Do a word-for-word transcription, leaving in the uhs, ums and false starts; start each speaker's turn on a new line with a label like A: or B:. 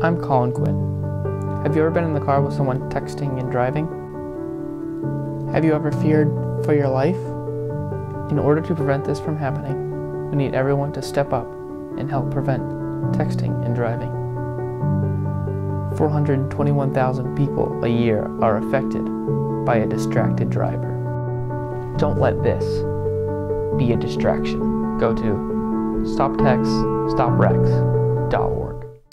A: I'm Colin Quinn. Have you ever been in the car with someone texting and driving? Have you ever feared for your life? In order to prevent this from happening, we need everyone to step up and help prevent texting and driving. four hundred twenty-one thousand people a year are affected by a distracted driver. Don't let this be a distraction. Go to stop text stop wrecks dot org.